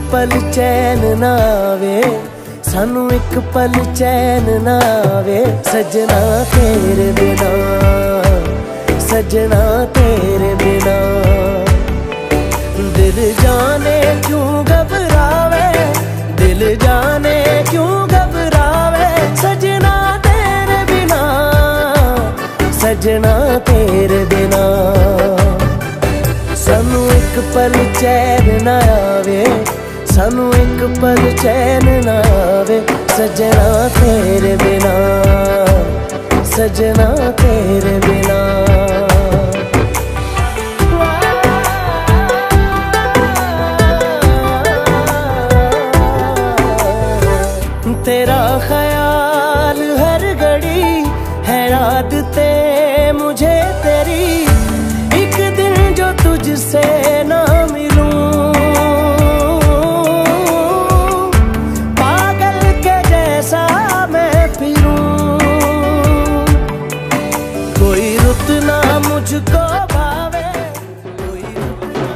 पल चैन ना आवे, सानू एक पल चैन ना आवे। सजना तेरे बिना, सजना तेरे बिना। दिल जाने क्यों घबरावे, दिल जाने क्यों घबरावे। सजना तेरे बिना, सजना तेरे बिना। सानू एक पल चैन ना आवे, सानू एक पल चैन ना आवे। सजना तेरे बिना, सजना तेरे बिना। तेरा ख्याल हर घड़ी है आदते मुझे तेरी। एक दिन जो तुझसे ना मिलूं, पागल के जैसा मैं फिरूं। कोई रुत ना मुझको भावे, कोई रुत ना।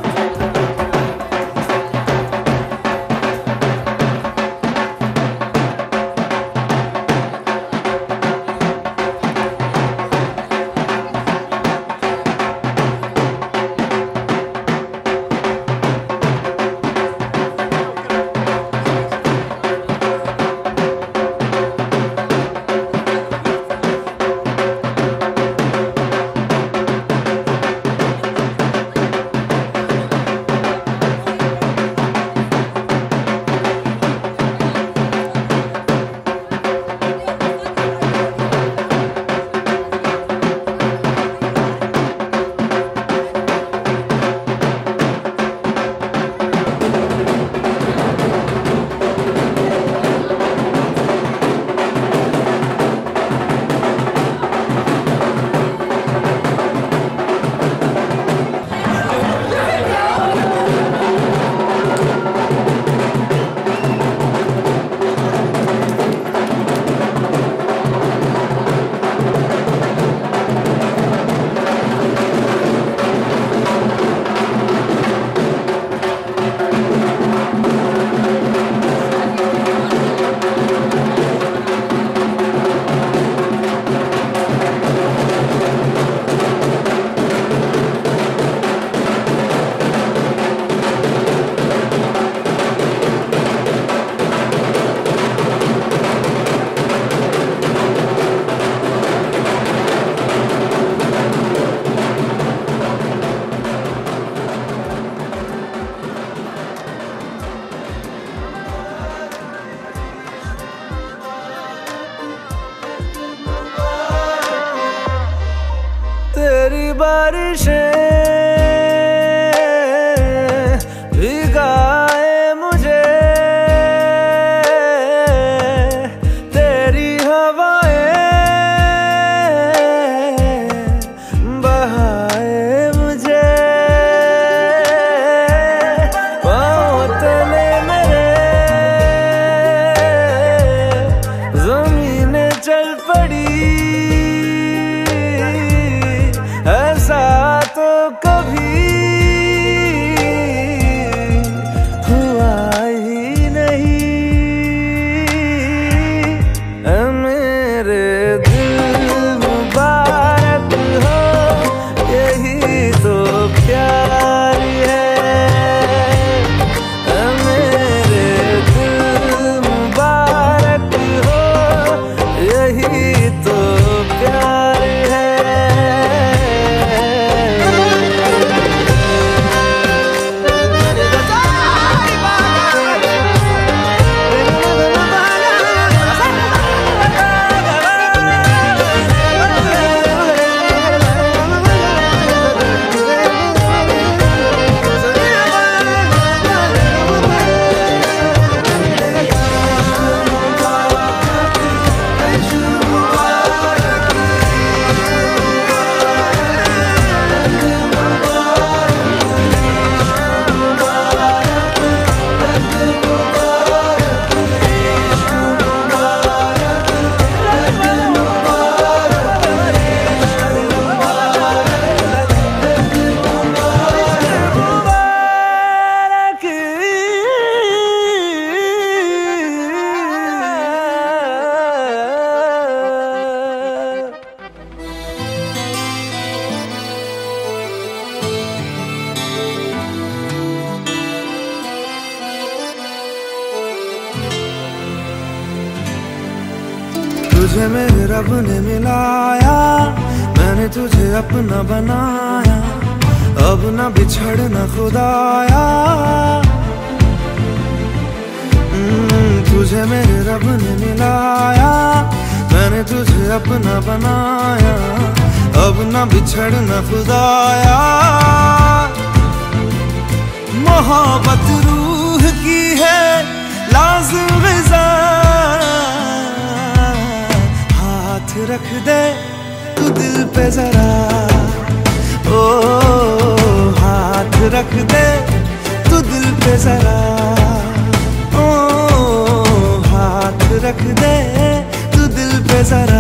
तेरी बारिशें भिगाए मुझे, तेरी हवाएं बहाए मुझे। पाँव तले मेरे ज़मीनें चल पड़ी, ऐसा तो कभी तुझे मेरे रब ने मिलाया, मैंने तुझे अपना बनाया, अब ना बिछड़ना खुदाया। तुझे मेरे रब ने मिलाया, मैंने तुझे अपना बनाया, अब ना बिछड़ना खुदाया। मोहब्बत रूह की है लाज़िम ग़िज़ा, हाथ रख दे तू दिल पे जरा, ओ हाथ रख दे तू दिल पे जरा, ओ हाथ रख दे तू दिल पे जरा।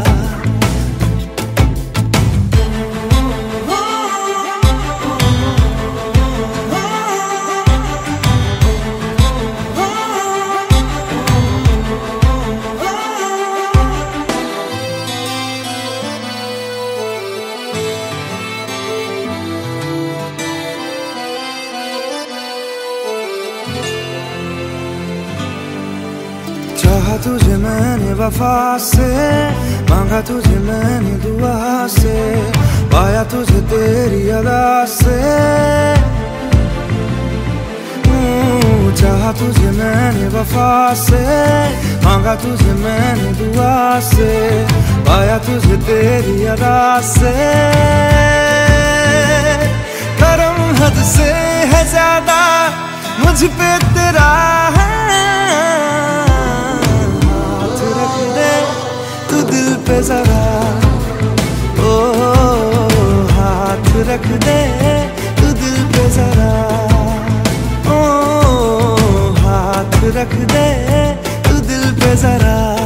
चाहा तुझे मैंने वफा से, मांगा तुझे मैंने दुआ से, पाया तुझे तेरी अदा से। चाहा तुझे मैंने वफा से, मांगा तुझे मैंने दुआ से, पाया तुझे तेरी अदा से। करम हद से है ज्यादा मुझ पे तेरा है, दिल पे जरा, ओ हाथ रख दे तू दिल पे जरा, ओ हाथ रख दे तू दिल पे जरा।